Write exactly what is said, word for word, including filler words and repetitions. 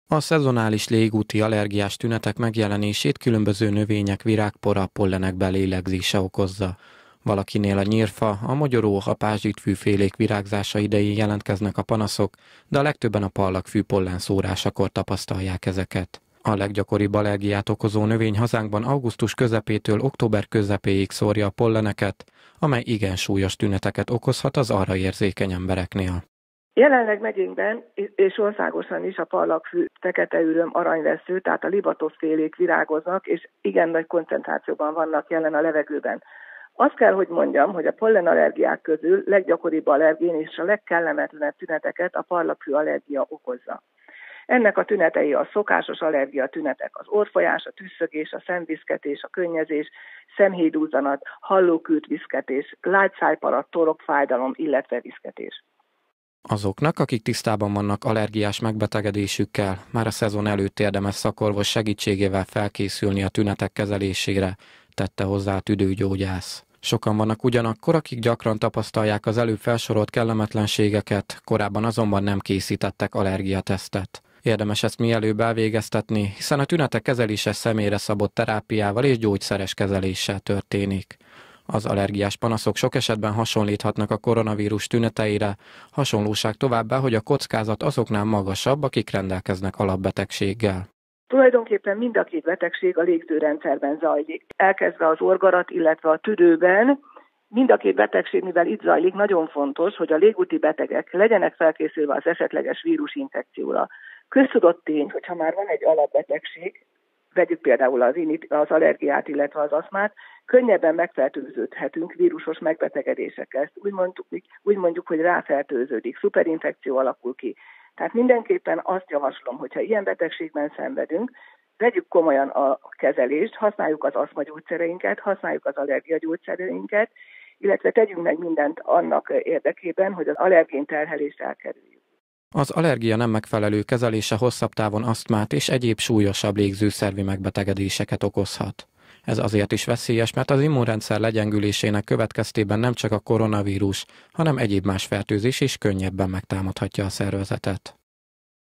A szezonális légúti allergiás tünetek megjelenését különböző növények virágpora, pollenek belélegzése okozza. Valakinél a nyírfa, a mogyoró, a pázsitfűfélék virágzása idején jelentkeznek a panaszok, de a legtöbben a pallagfű pollenszórásakor tapasztalják ezeket. A leggyakoribb allergiát okozó növény hazánkban augusztus közepétől október közepéig szórja a polleneket, amely igen súlyos tüneteket okozhat az arra érzékeny embereknél. Jelenleg megyénkben és országosan is a pallagfű, feketeüröm, aranyvesző, tehát a libatoszfélék virágoznak, és igen nagy koncentrációban vannak jelen a levegőben. Azt kell, hogy mondjam, hogy a pollenallergiák közül leggyakoribb allergén és a legkellemetlenebb tüneteket a pallagfű allergia okozza. Ennek a tünetei a szokásos allergia tünetek, az orrfolyás, a tüsszögés, a szemviszketés, a könnyezés, szemhéjdúzzanat, hallókült viszketés, lágy szájparat, torokfájdalom, illetve viszketés. Azoknak, akik tisztában vannak allergiás megbetegedésükkel, már a szezon előtt érdemes szakorvos segítségével felkészülni a tünetek kezelésére, tette hozzá a tüdőgyógyász. Sokan vannak ugyanakkor, akik gyakran tapasztalják az előbb felsorolt kellemetlenségeket, korábban azonban nem készítettek allergiatesztet. Érdemes ezt mielőbb elvégeztetni, hiszen a tünetek kezelése személyre szabott terápiával és gyógyszeres kezeléssel történik. Az allergiás panaszok sok esetben hasonlíthatnak a koronavírus tüneteire, hasonlóság továbbá, hogy a kockázat azoknál magasabb, akik rendelkeznek alapbetegséggel. Tulajdonképpen mind a két betegség a légzőrendszerben zajlik. Elkezdve az orgarat, illetve a tüdőben, mind a két betegség, mivel itt zajlik, nagyon fontos, hogy a légúti betegek legyenek felkészülve az esetleges vírusinfekcióra. Köztudott tény, hogyha már van egy alapbetegség, vegyük például az, az allergiát, illetve az aszmát, könnyebben megfertőződhetünk vírusos megbetegedésekkel. Ezt úgy mondjuk, úgy mondjuk, hogy ráfertőződik, szuperinfekció alakul ki. Tehát mindenképpen azt javaslom, hogyha ilyen betegségben szenvedünk, vegyük komolyan a kezelést, használjuk az aszmagyógyszereinket, használjuk az allergiagyógyszereinket, illetve tegyünk meg mindent annak érdekében, hogy az allergén terhelést elkerüljük. Az allergia nem megfelelő kezelése hosszabb távon asztmát és egyéb súlyosabb légzőszervi megbetegedéseket okozhat. Ez azért is veszélyes, mert az immunrendszer legyengülésének következtében nem csak a koronavírus, hanem egyéb más fertőzés is könnyebben megtámadhatja a szervezetet.